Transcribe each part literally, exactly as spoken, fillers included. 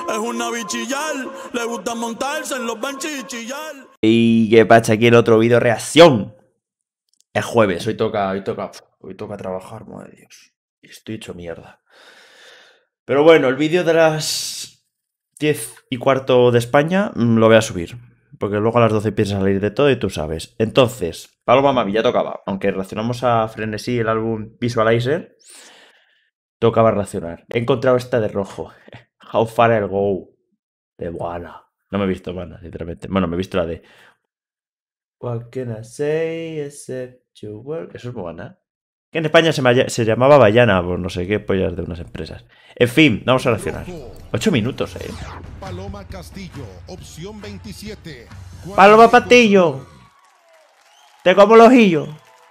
Es una bichillar, le gusta montarse en los benches y chillar. Y qué pasa aquí el otro vídeo reacción. Es jueves, hoy toca, hoy toca, hoy toca trabajar, madre de Dios. Estoy hecho mierda. Pero bueno, el vídeo de las diez y cuarto de España mmm, lo voy a subir. Porque luego a las doce empieza a salir de todo y tú sabes. Entonces, Paloma Mami ya tocaba. Aunque reaccionamos a Frenesí, el álbum Visualizer, tocaba reaccionar. He encontrado esta de rojo. How Far I'll Go. De Moana. No me he visto Moana, sinceramente. Bueno, me he visto la de What can I say except you work. Eso es Moana. Que en España se, se llamaba Bayana, por no sé qué pollas de unas empresas. En fin, vamos a reaccionar. Ocho minutos, eh. Paloma Castillo, opción veintisiete. Paloma Patillo. Te como el ojillo.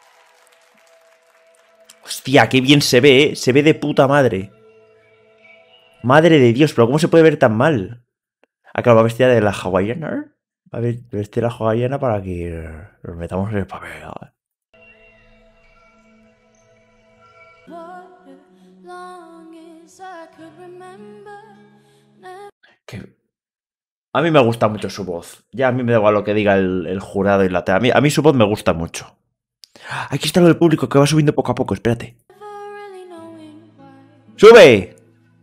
Hostia, qué bien se ve, eh. Se ve de puta madre. Madre de Dios, pero ¿cómo se puede ver tan mal? Acá va vestida de la hawaiana. Va a vestir la hawaiana para que nos metamos en el papel. Que a mí me gusta mucho su voz. Ya a mí me da igual lo que diga el, el jurado y la tele. A mí, a mí su voz me gusta mucho. Aquí está lo del público que va subiendo poco a poco. Espérate. ¡Sube!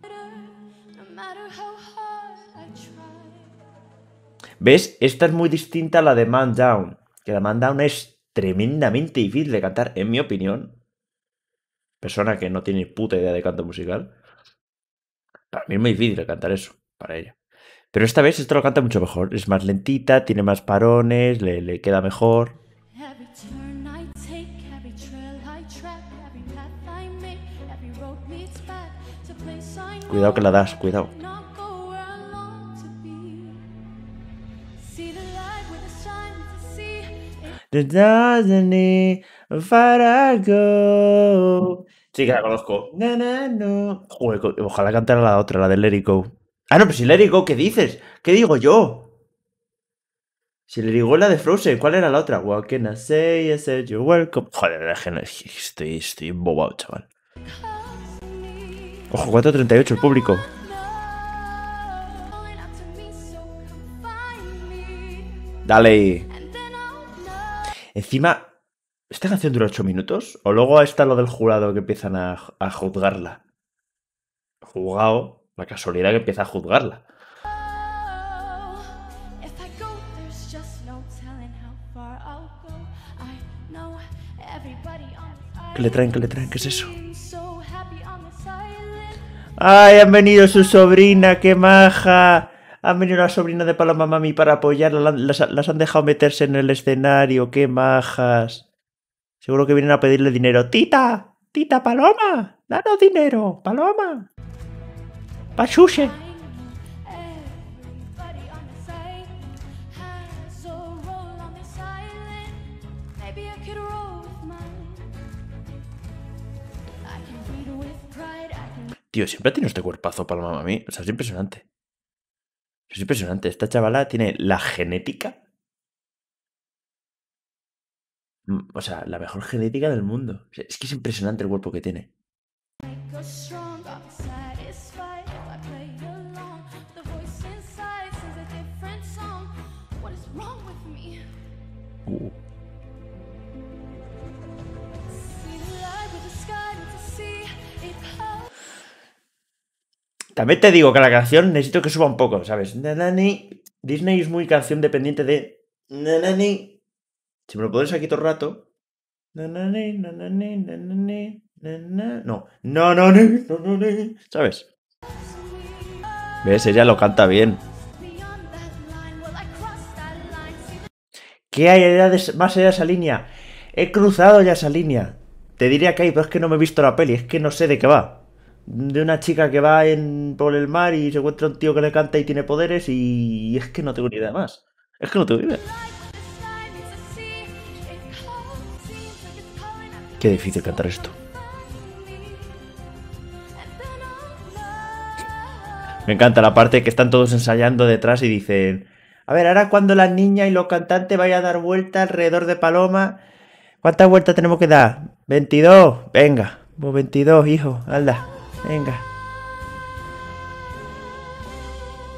¿Ves? Esta es muy distinta a la de Man Down. Que la Man Down es tremendamente difícil de cantar, en mi opinión. Persona que no tiene puta idea de canto musical. Para mí es muy difícil de cantar eso, para ella. Pero esta vez esto lo canta mucho mejor. Es más lentita, tiene más parones, le, le queda mejor. Cuidado que la das, cuidado. The Destiny Farago. Sí que la conozco. No, no, no. Joder, ojalá cantara la otra, la de Let It Go. Ah, no, pero si Let It Go, ¿qué dices? ¿Qué digo yo? Si Let It Go es la de Frozen, ¿cuál era la otra? What can I say? I said you're welcome. Joder, estoy, estoy embobado, chaval. Ojo, cuatro treinta y ocho el público. Dale. Encima, ¿esta canción dura ocho minutos? ¿O luego está lo del jurado que empiezan a, a juzgarla? Juzgado, la casualidad que empieza a juzgarla. ¿Qué le traen? ¿Qué le traen? ¿Qué es eso? ¡Ay, han venido su sobrina! ¡Qué maja! Han venido la sobrina de Paloma Mami para apoyarla. Las, las han dejado meterse en el escenario. ¡Qué majas! Seguro que vienen a pedirle dinero. ¡Tita! ¡Tita Paloma! ¡Danos dinero! ¡Paloma! ¡Pachuche! Tío, siempre tiene este cuerpazo Paloma Mami. O sea, es impresionante. Es impresionante. Esta chavala tiene la genética. O sea, la mejor genética del mundo. O sea, es que es impresionante el cuerpo que tiene. Uh. También te digo que la canción necesito que suba un poco, ¿sabes? Nanani. Disney es muy canción dependiente de Nanani. Si me lo pones aquí todo el rato. Nanani, nanani, nanani, nanani. No, no, no, no, no, no, ¿sabes? ¿Ves? Ella lo canta bien. ¿Qué hay más allá de esa línea? He cruzado ya esa línea. Te diría que hay, pero es que no me he visto la peli. Es que no sé de qué va. De una chica que va en, por el mar y se encuentra un tío que le canta y tiene poderes y es que no tengo ni idea más. Es que no tengo ni idea. Qué difícil cantar esto. Me encanta la parte que están todos ensayando detrás y dicen: a ver, ahora cuando la niña y los cantantes vayan a dar vuelta alrededor de Paloma, ¿cuántas vueltas tenemos que dar? veintidós. Venga, pues veintidós, hijo, anda. Venga.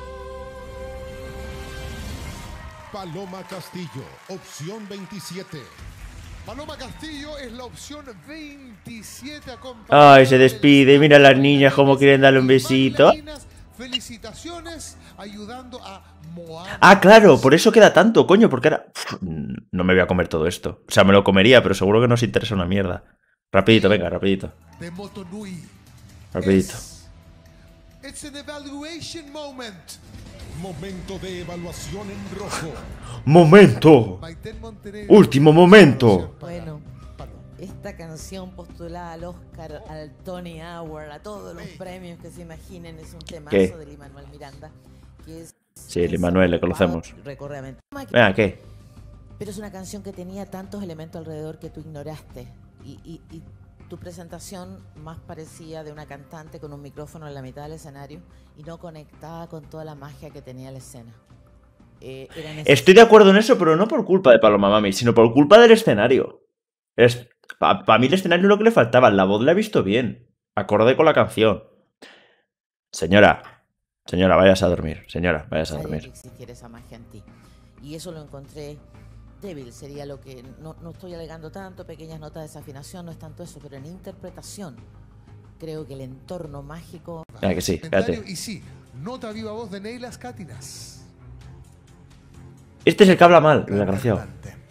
Paloma Castillo, opción veintisiete. Paloma Castillo es la opción veintisiete. Ay, se despide. Mira a las niñas cómo quieren darle un besito. Felicitaciones ayudando a Mohamed. Ah, claro, por eso queda tanto, coño, porque ahora... Uf, no me voy a comer todo esto. O sea, me lo comería, pero seguro que no os interesa una mierda. Rapidito, venga, rapidito. De Motonui. Rapidito. Es... It's an evaluation moment. Momento de evaluación en rojo. ¡Momento! Maiten Montenegro. ¡Último momento! Bueno, esta canción postulada al Oscar, al Tony Award, a todos los premios que se imaginen, es un temazo ¿Qué? de Lin-Manuel Miranda. Que es, Sí, Lin-Manuel, le conocemos. Recorre. Venga, ¿qué? Pero es una canción que tenía tantos elementos alrededor que tú ignoraste. Y, y, y tu presentación más parecía de una cantante con un micrófono en la mitad del escenario y no conectaba con toda la magia que tenía la escena. Eh, era Estoy de acuerdo en eso, pero no por culpa de Paloma Mami, sino por culpa del escenario. Es, Para pa mí el escenario es lo que le faltaba. La voz la he visto bien. Acorde con la canción. Señora, señora, vayas a dormir. Señora, vayas a dormir. Que existiera esa magia en ti. Y eso lo encontré débil, sería lo que... No, no estoy alegando tanto, pequeñas notas de desafinación, no es tanto eso, pero en interpretación creo que el entorno mágico... Venga, que sí, espérate. Y sí, nota viva voz de Neilas Cátinas. Este es el que habla mal, el desgraciado.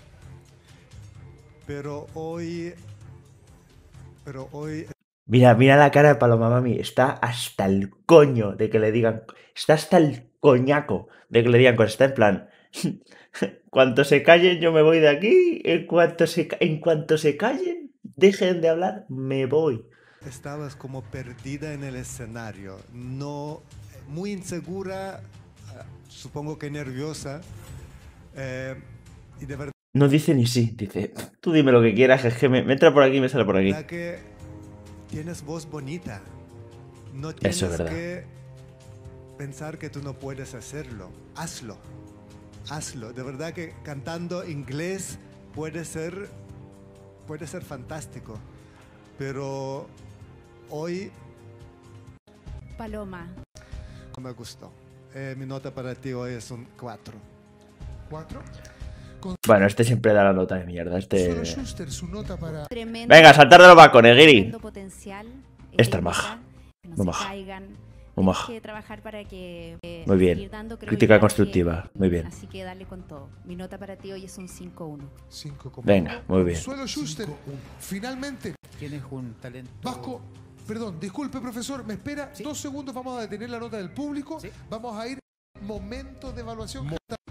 Pero hoy... Pero hoy... Mira, mira la cara de Paloma Mami. Está hasta el coño de que le digan... Está hasta el coñaco de que le digan cosas. Está en plan... Cuanto se callen yo me voy de aquí. En cuanto se, en cuanto se callen, dejen de hablar, me voy. Estabas como perdida en el escenario. No... Muy insegura. Supongo que nerviosa. Eh, y de verdad... No dice ni sí, dice, tú dime lo que quieras, es que me, me entra por aquí y me sale por aquí. que tienes voz bonita. No tienes Eso es verdad. que pensar que tú no puedes hacerlo. Hazlo. Hazlo. De verdad que cantando inglés puede ser, puede ser fantástico. Pero hoy... Paloma. No me gustó. Eh, mi nota para ti hoy es un cuatro. ¿Cuatro? Bueno, este siempre da la nota de mierda. Este... Solo Schuster, su nota para... Tremendo, Venga, saltar de los balcones, Giri. tremendo potencial. Esta eh, es maja. que no Muy se maja. caigan. Muy Tienes maja. que trabajar para que eh, Muy bien. seguir dando, creo Crítica yo, constructiva. que- Muy bien. Así que dale con todo. Mi nota para ti hoy es un cinco uno. cinco coma uno. Venga, muy bien. Suelo Schuster, finalmente, Tienes un talento. Vasco, perdón, disculpe profesor, me espera Sí. dos segundos, vamos a detener la nota del público, Sí. vamos a ir momento de evaluación.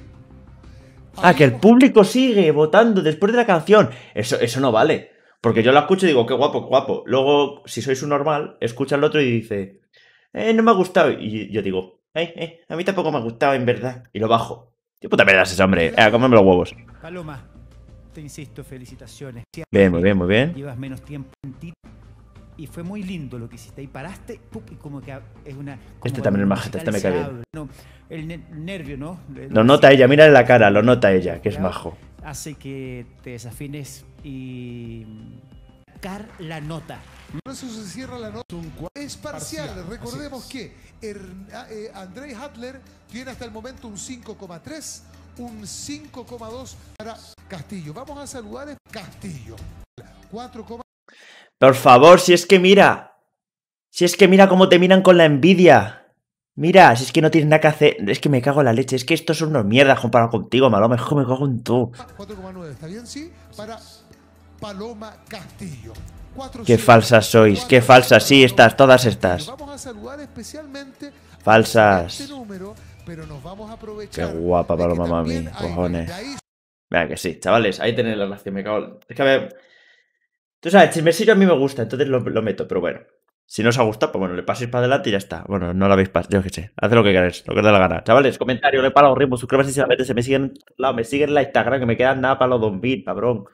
Ah, que el público sigue votando después de la canción. Eso, eso no vale. Porque yo la escucho y digo, qué guapo, qué guapo. Luego, si sois un normal, escucha al otro y dice, eh, no me ha gustado. Y yo digo, eh, eh, a mí tampoco me ha gustado, en verdad. Y lo bajo. ¿Qué puta mierda es ese hombre? Eh, cómeme los huevos. Paloma, te insisto, felicitaciones. Bien, muy bien, muy bien. Llevas menos tiempo en ti. Y fue muy lindo lo que hiciste. Ahí paraste, ¡pup! Y como que es una. como Este también es el majete, este me musical cae se bien. abre, ¿no? El ne- nervio, ¿no? Lo nota ella, mira en la cara, lo nota ella, que es majo. Hace que te desafines y. Car la nota. Por eso se cierra la nota. Es parcial, Parcial, recordemos así que Hern- eh, Andrei Hadler tiene hasta el momento un cinco coma tres, un cinco coma dos para Castillo. Vamos a saludar a Castillo. cuatro, Por favor, si es que mira. Si es que mira cómo te miran con la envidia. Mira, si es que no tienes nada que hacer. Es que me cago en la leche. Es que estos son unos mierdas comparado contigo, Maloma. Es que me cago en tú. cuatro coma nueve, ¿está bien? Sí, para Paloma Castillo. Cuatro, Qué sí, falsas sois, cuatro, qué falsas. Sí, Paloma estas, todas Castillo. estas. Vamos a saludar especialmente Falsas. este número, pero nos vamos a Qué aprovechar. guapa, de que Paloma Mami. también hay- Cojones. de ahí Venga, que sí, chavales. Ahí tenéis la relación. Me cago en... Es que a ver. Tú sabes, chismesillo a mí me gusta, entonces lo, lo meto, pero bueno. Si no os ha gustado, pues bueno, le paséis para adelante y ya está. Bueno, no lo habéis pasado, yo qué sé. Haced lo que queráis, lo que os dé la gana. Chavales, comentario, le para los ritmos, suscríbanse si la metes, se me siguen, la, me siguen en la Instagram, que me quedan nada para los dos mil, cabrón.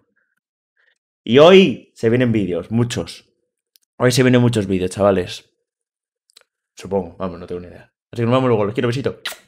Y hoy se vienen vídeos, muchos. Hoy se vienen muchos vídeos, chavales. Supongo, vamos, no tengo ni idea. Así que nos vemos luego, los quiero, besito.